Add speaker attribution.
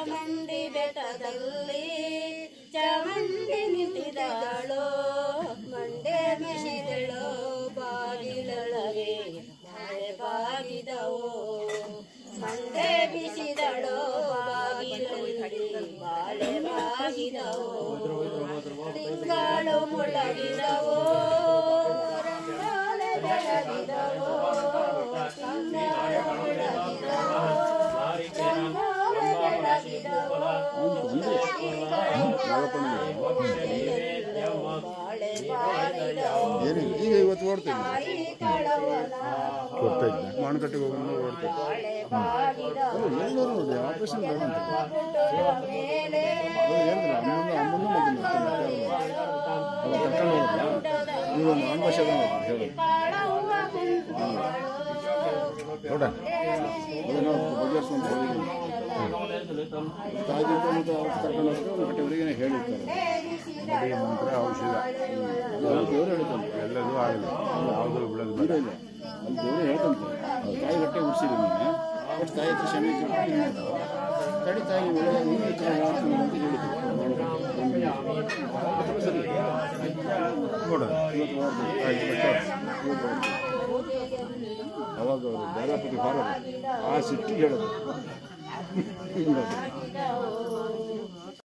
Speaker 1: ಚಾಮುಂಡಿ ಬೆಟ್ಟದಲ್ಲಿ ಚಾಮುಂಡಿ ನಿಂತಿದಳು ಮಂಡೆ ಬಿಸಿದಳು ಬಾಗಿಲೊಳಗೆ ಮಳೆ ಬಾಗಿದವು ಮಂಡೆ ಬಿಸಿದಳು ಬಾಗಿಲೊಳಗೆ ಬಾಳೆ ಬಾಗಿದವು ತಿಂಗಳು ಮುಳಗಿದವು ರಂಗಾಲೆ ಬೆಳಗಿದವು ತಿಂಗಳು ಮುಳಗಿದವು ರಂಗಾಲೆ ಬೆಳಗಿದವು ಬಾಳೆ ಬಾಗಿದವು
Speaker 2: ಈಗ ಇವತ್ತು ಓಡ್ತೀನಿ ಮಾಣಕಟ್ಟಿಗೆ ಹೋಗಿ ಓಡ್ತೀನಿ ಎಲ್ಲರೂ ನೋಡಿ ಆಪರೇಷನ್ ಬೇಡಂತ ಅಮ್ಮನ್ನು ಮಗನ ಕರ್ಕೊಂಡು ಹೋಗಿಲ್ಲ ನೀವು ನಾನ್ ಭಾಷೆ ಹೇಳಿ ನೋಡ ಅದನ್ನು ಬಗೆಹರಿಸ್ಕೊಂಡು ಹೋಗಿದ್ದೀನಿ ತಾಯಿ ಮತ್ತು ಅವ್ರು ಕರ್ಕೊಂಡು ಹೋದ್ರೆ ಒಂದು ಗಂಟೆವರೆಗೆ ಹೇಳಿರ್ತಾರೆ ಮಂತ್ರ ಔಷಧ ದೇವರು ಹೇಳ್ತಾನೆ ಎಲ್ಲದೂ ಆಗಲ್ಲ ಯಾವುದೂ ಬಿಡೋದು ಇಲ್ಲ ಅಲ್ಲಿ ದೇವರು ಹೇಳ್ತಂತೆ ತಾಯಿ ಗಟ್ಟೆ ಉಡ್ಸಿರಿ ನೀನು ಬಟ್ ತಾಯಿ ಹತ್ರ ಕ್ಷಮೆ ತಡಿ ತಾಯಿ ಒಳ್ಳೆ ನೀನು ಅಂತ ಹೇಳಿದ್ರು ಸರಿ ನೋಡ ಇವತ್ತು ಅವಾಗ ಬೇರಾಪತಿ ಹೊರ ಆ ಸಿಟ್ಟಿಗೆ ಹೇಳೋದು